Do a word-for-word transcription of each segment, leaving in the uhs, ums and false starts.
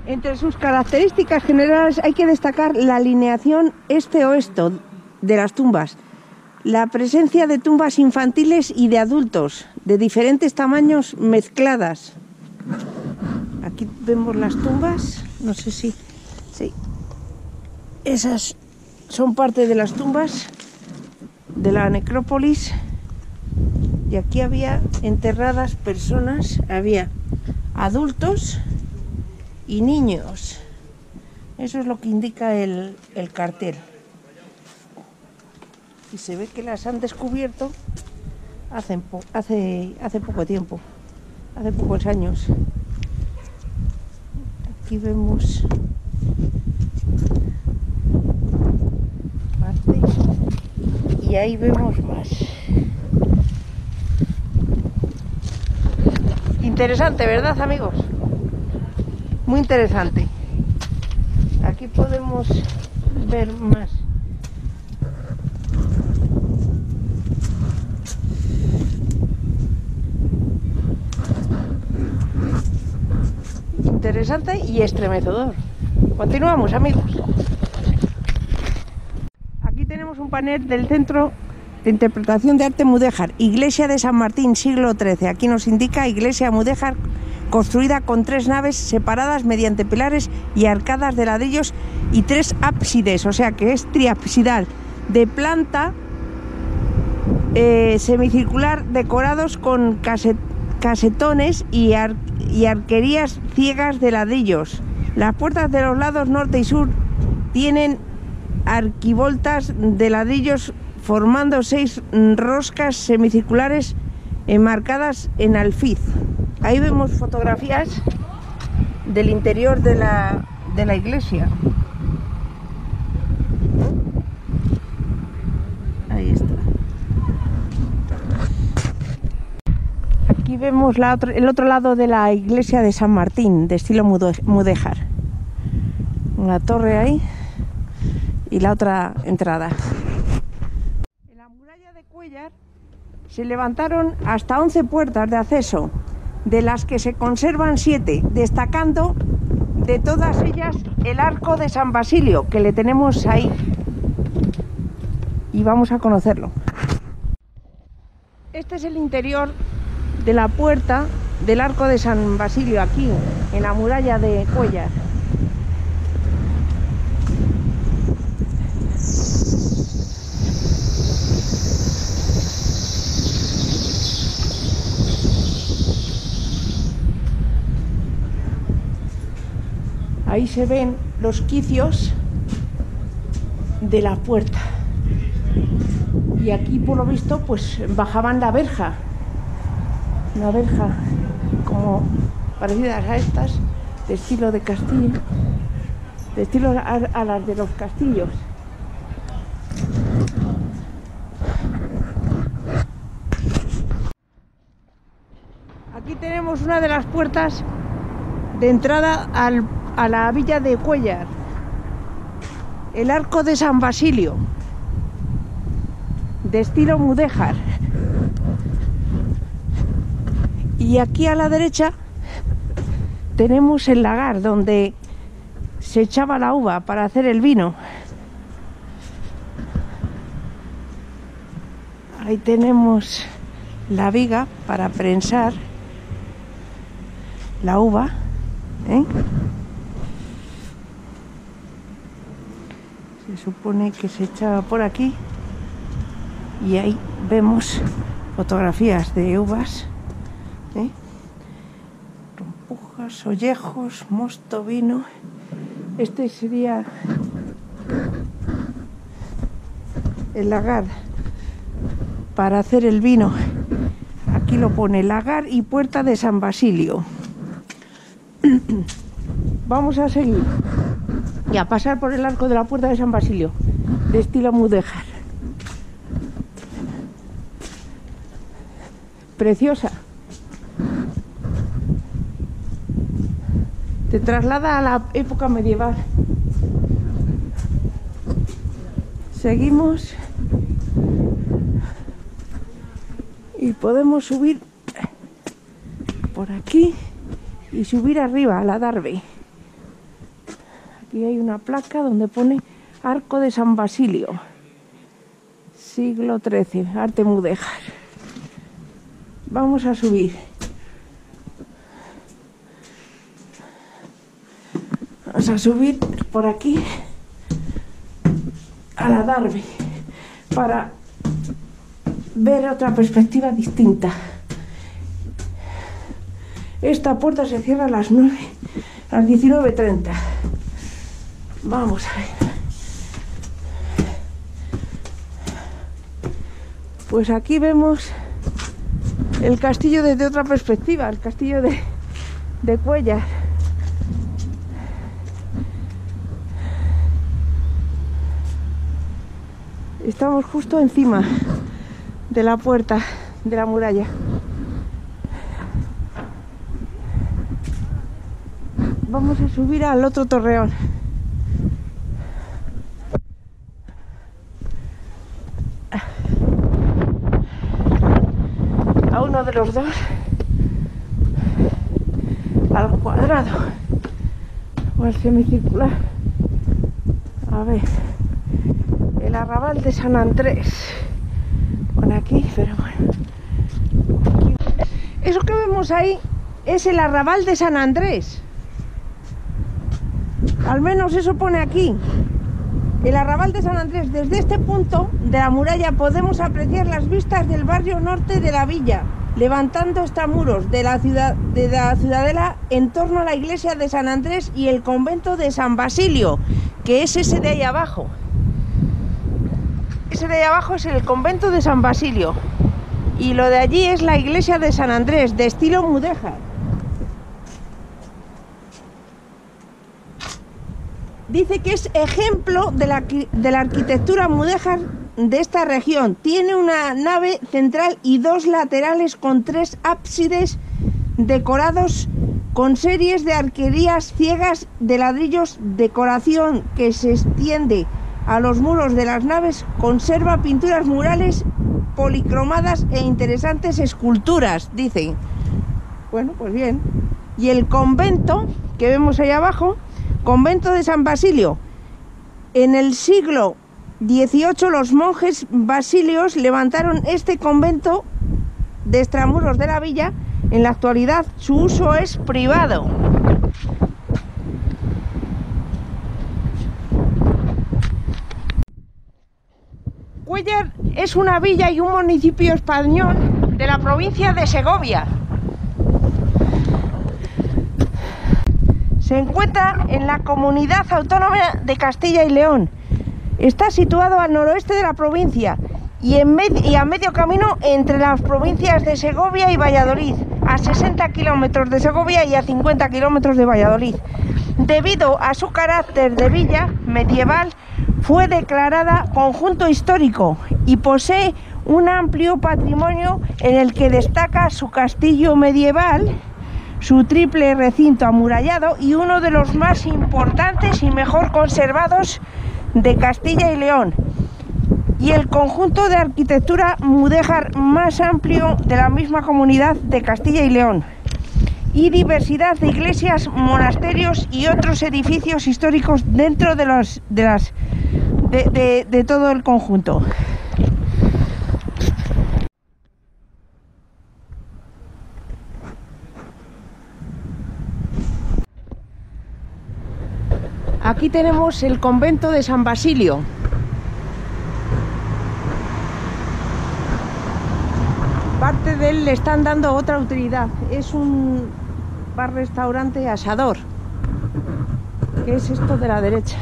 Entre sus características generales hay que destacar la alineación este-oeste de las tumbas, la presencia de tumbas infantiles y de adultos, de diferentes tamaños mezcladas. Aquí vemos las tumbas, no sé si... sí. Esas son parte de las tumbas de la necrópolis. Y aquí había enterradas personas, había adultos y niños. Eso es lo que indica el, el cartel. Y se ve que las han descubierto hace, hace, hace poco tiempo, hace pocos años. Aquí vemos parte y ahí vemos más. Interesante, ¿verdad, amigos? Muy interesante. Aquí podemos ver más. Interesante y estremecedor. Continuamos, amigos. Aquí tenemos un panel del Centro de Interpretación de Arte Mudéjar, Iglesia de San Martín, siglo trece. Aquí nos indica Iglesia Mudéjar, construida con tres naves separadas mediante pilares y arcadas de ladrillos y tres ábsides, o sea que es triábsidal, de planta eh, semicircular, decorados con caset, casetones y, ar, y arquerías ciegas de ladrillos. Las puertas de los lados norte y sur tienen arquivoltas de ladrillos formando seis roscas semicirculares enmarcadas en alfiz. Ahí vemos fotografías del interior de la, de la iglesia. Ahí está. Aquí vemos la otro, el otro lado de la iglesia de San Martín, de estilo mudéjar. Una torre ahí y la otra entrada. En la muralla de Cuéllar se levantaron hasta once puertas de acceso, de las que se conservan siete, destacando de todas ellas el arco de San Basilio, que le tenemos ahí. Y vamos a conocerlo. Este es el interior de la puerta del arco de San Basilio, aquí, en la muralla de Cuéllar. Ahí se ven los quicios de la puerta. Y aquí, por lo visto, pues bajaban la verja. Una verja como parecidas a estas, de estilo de castillo, de estilo a, a las de los castillos. Aquí tenemos una de las puertas de entrada al, a la villa de Cuéllar, el arco de San Basilio, de estilo mudéjar. Y aquí a la derecha tenemos el lagar donde se echaba la uva para hacer el vino. Ahí tenemos la viga para prensar la uva, ¿eh? Se supone que se echaba por aquí y ahí vemos fotografías de uvas, ¿eh? Rompujas, ollejos, mosto, vino. Este sería el lagar para hacer el vino. Aquí lo pone, lagar y puerta de San Basilio. Vamos a seguir y a pasar por el arco de la puerta de San Basilio, de estilo mudéjar. Preciosa. Te traslada a la época medieval. Seguimos y podemos subir por aquí y subir arriba a la Darbe. Aquí hay una placa donde pone Arco de San Basilio, siglo trece, arte mudéjar. Vamos a subir. Vamos a subir por aquí a la Darby para ver otra perspectiva distinta. Esta puerta se cierra a las nueve, a las diecinueve treinta. Vamos a ver. Pues aquí vemos el castillo desde otra perspectiva, el castillo de, de Cuéllar. Estamos justo encima de la puerta de la muralla. Vamos a subir al otro torreón. A uno de los dos, al cuadrado o al semicircular. A ver, el arrabal de San Andrés. Pone aquí, pero bueno. Aquí. Eso que vemos ahí es el arrabal de San Andrés. Al menos eso pone aquí. El arrabal de San Andrés. Desde este punto de la muralla podemos apreciar las vistas del barrio norte de la villa, levantando extramuros de la ciudad, de la ciudadela en torno a la iglesia de San Andrés y el convento de San Basilio, que es ese de ahí abajo. Ese de ahí abajo es el convento de San Basilio y lo de allí es la iglesia de San Andrés, de estilo mudéjar. Dice que es ejemplo de la, de la arquitectura mudéjar de esta región. Tiene una nave central y dos laterales con tres ábsides decorados con series de arquerías ciegas de ladrillos. Decoración que se extiende a los muros de las naves. Conserva pinturas murales policromadas e interesantes esculturas, dicen. Bueno, pues bien. Y el convento que vemos ahí abajo, convento de San Basilio. En el siglo dieciocho los monjes basilios levantaron este convento de extramuros de la villa. En la actualidad su uso es privado. Cuéllar es una villa y un municipio español de la provincia de Segovia. Se encuentra en la comunidad autónoma de Castilla y León. Está situado al noroeste de la provincia y, en med y a medio camino entre las provincias de Segovia y Valladolid, a sesenta kilómetros de Segovia y a cincuenta kilómetros de Valladolid. Debido a su carácter de villa medieval, fue declarada conjunto histórico y posee un amplio patrimonio en el que destaca su castillo medieval, su triple recinto amurallado y uno de los más importantes y mejor conservados de Castilla y León, y el conjunto de arquitectura mudéjar más amplio de la misma comunidad de Castilla y León, y diversidad de iglesias, monasterios y otros edificios históricos dentro de, los, de, las, de, de, de todo el conjunto. Aquí tenemos el convento de San Basilio. Parte de él le están dando otra utilidad. Es un bar-restaurante asador. ¿Qué es esto de la derecha?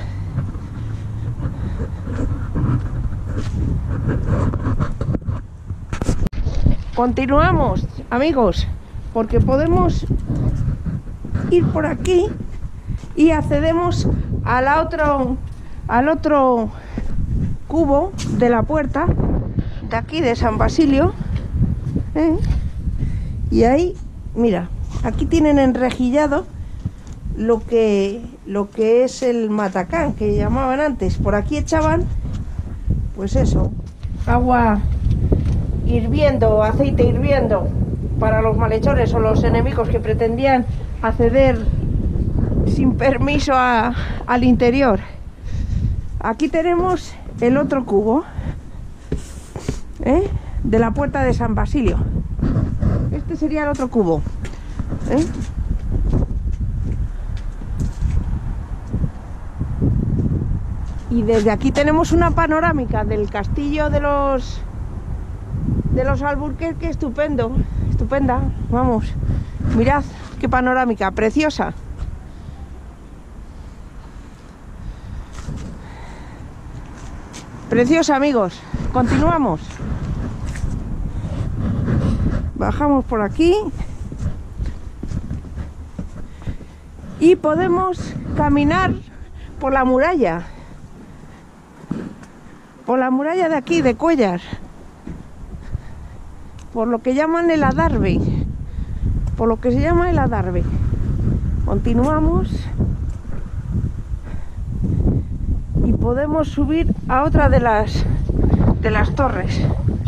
Continuamos, amigos, porque podemos ir por aquí y accedemos al otro, al otro cubo de la puerta de aquí de San Basilio, ¿eh? Y ahí, mira, aquí tienen enrejillado lo que, lo que es el matacán que llamaban antes. Por aquí echaban, pues eso, agua hirviendo, aceite hirviendo para los malhechores o los enemigos que pretendían acceder sin permiso a, al interior. Aquí tenemos el otro cubo, ¿eh? De la puerta de San Basilio. Este sería el otro cubo, ¿eh? Y desde aquí tenemos una panorámica del castillo de los de los Alburquerque, estupendo, estupenda, vamos, mirad qué panorámica, preciosa. Preciosa, amigos. Continuamos. Bajamos por aquí y podemos caminar por la muralla. Por la muralla de aquí, de Cuéllar. Por lo que llaman el Adarve. Por lo que se llama el Adarve. Continuamos. Y podemos subir a otra de las de las torres.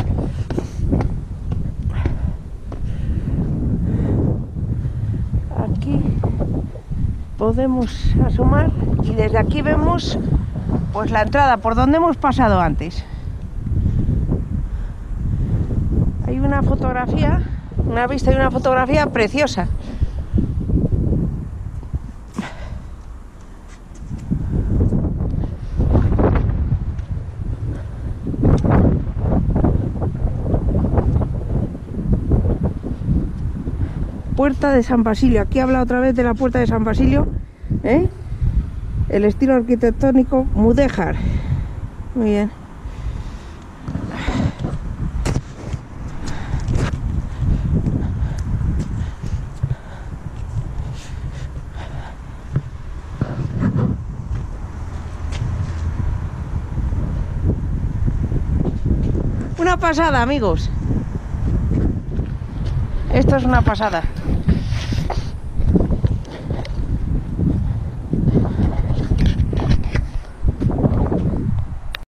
Aquí podemos asomar y desde aquí vemos pues la entrada por donde hemos pasado antes. Hay una fotografía, una vista y una fotografía preciosa. Puerta de San Basilio. Aquí habla otra vez de la puerta de San Basilio, ¿eh? El estilo arquitectónico mudéjar. Muy bien. Una pasada, amigos. Esto es una pasada.